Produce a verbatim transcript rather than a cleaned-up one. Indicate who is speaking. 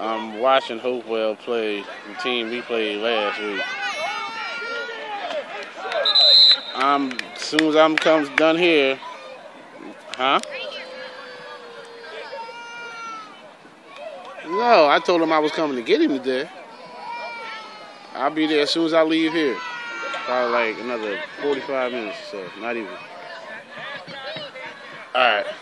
Speaker 1: I'm watching Hopewell play the team we played last week. I'm as soon as I'm comes done here, huh? No, I told him I was coming to get him today. I'll be there as soon as I leave here. Probably like another forty-five minutes or so, not even. All right.